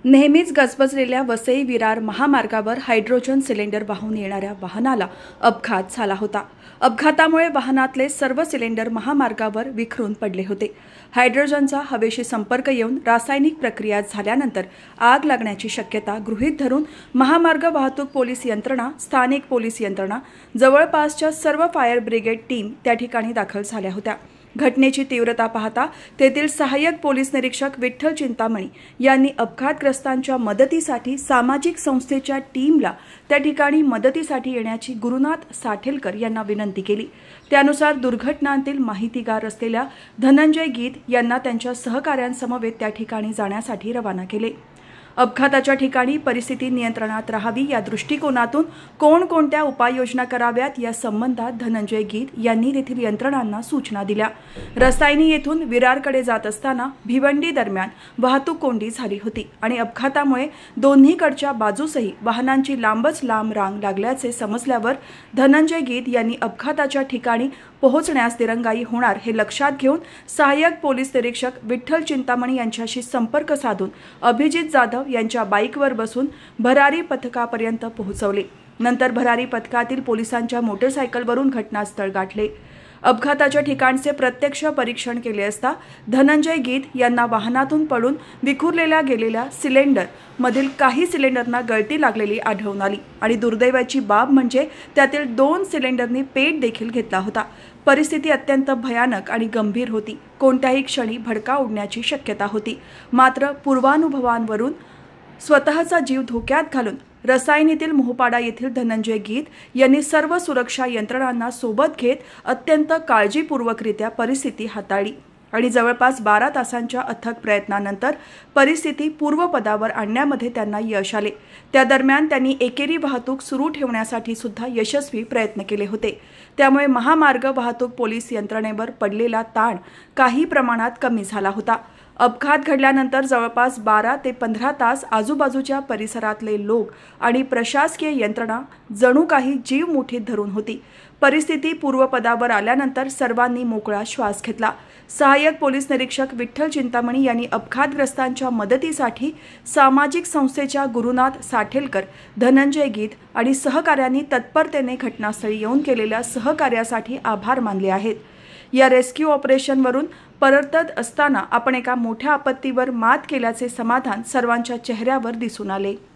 नेहमीच गजबजलेल्या वसई विरार महामार्गावर हायड्रोजन सिलेंडर वाहून येणाऱ्या वाहनाला अपघात झाला होता। अपघातामुळे वाहनातले सर्व सिलेंडर महामार्गावर विखरून पडले होते। हायड्रोजनचा हवेशी संपर्क येऊन रासायनिक प्रक्रिया झाल्यानंतर आग लागण्याची शक्यता गृहीत धरून महामार्ग वाहतूक पोलीस यंत्रणा, स्थानिक पोलीस यंत्रणा, जवळपासच्या सर्व फायर ब्रिगेड टीम त्या ठिकाणी दाखल झाल्या होत्या। घटनेची तीव्रता पाहता तेथील सहाय्यक पोलीस निरीक्षक विठ्ठल चिंतामणी यांनी अपघातग्रस्तांच्या मदतीसाठी सामाजिक संस्थेच्या टीमला त्या ठिकाणी मदतीसाठी येण्याची गुरुनाथ साठेलकर यांना विनंती केली। त्यानुसार दुर्घटनांतील माहितीगार असलेल्या धनंजय गीत यांना त्यांच्या सहकाऱ्यांसमवेत त्या ठिकाणी जाण्यासाठी रवाना केले। अपघाताच्या ठिकाणी परिस्थिती नियंत्रणात राहावी या दृष्टिकोनातून कोणकोणत्या उपाययोजना कराव्यात या संबंधात धनंजय गीत यांनी तेथील यंत्रणांना सूचना दिल्या। रसायनी येथून विरारकडे जात असताना भिवंडी दरम्यान वाहतूक कोंडी झाली होती आणि अपघातामुळे दोन्हीकडच्या बाजूसही वाहनांची लांबच लांब रांग लागल्याचे समजल्यावर धनंजय गीत यांनी अपघाताच्या ठिकाणी पोहोचण्यास दिरंगाई होणार हे लक्षात घेऊन सहाय्यक पोलीस निरीक्षक विठ्ठल चिंतामणी यांच्याशी संपर्क साधून अभिजित जाधव यांच्या बाईकवर बसून भरारी पथकापर्यंत पोहोचवले। नंतर भरारी पथकातील पोलिसांच्या मोटरसायकलवरून घटनास्थळ गाठले। अपघाताच्या ठिकाणचे प्रत्यक्ष परीक्षण केले असता धनंजय गीत यांना वाहनातून पडून विखुरलेल्या गेलेल्या सिलेंडर मधील काही सिलेंडरना गळती लागलेली आढळून आली आणि दुर्दैवाची बाब म्हणजे त्यातील 2 सिलेंडरनी पेट देखील घेतला होता। परिस्थिती अत्यंत भयानक आणि गंभीर होती। कोणत्याही क्षणी भडका उडण्याची शक्यता होती। मात्र पूर्वानुभवांवरून स्वतःचा जीव धोक्यात घालून रसायनीतील मोहपाडा येथील धनंजय गीत यांनी सर्व सुरक्षा यंत्रणांना सोबत घेत अत्यंत काळजीपूर्वकरित्या परिस्थिती हाताळली आणि जवळपास 12 तासांच्या अथक प्रयत्नानंतर परिस्थिती पूर्वपदावर आणण्यामध्ये त्यांना यश आले। त्या दरम्यान त्यांनी एकेरी वाहतूक सुरू ठेवण्यासाठी सुद्धा यशस्वी प्रयत्न केले होते। त्यामुळे महामार्ग वाहतूक पोलीस यंत्रणेवर पडलेला ताण काही प्रमाणात कमी झाला होता। अपघात घडल्यानंतर जवळपास 12 ते 15 तास आजूबाजूच्या परिसरातले लोक आणि प्रशासकीय यंत्रणा जणू काही जीव मुठीत धरून होती। परिस्थिती पूर्वपदावर आल्यानंतर सर्वांनी मोकळा श्वास घेतला। सहाय्यक पोलीस निरीक्षक विठ्ठल चिंतामणी यांनी अपघातग्रस्तांच्या मदतीसाठी सामाजिक संस्थेच्या गुरुनाथ साठेलकर, धनंजय गीत आणि सहकाऱ्यांनी तत्परतेने घटनास्थळी येऊन केलेल्या सहकार्यासाठी आभार मानले आहेत। या रेस्क्यू ऑपरेशनवरून परतत असताना आपण एका मोठ्या आपत्तीवर मात केल्याचे समाधान सर्वांच्या चेहऱ्यावर दिसून आले।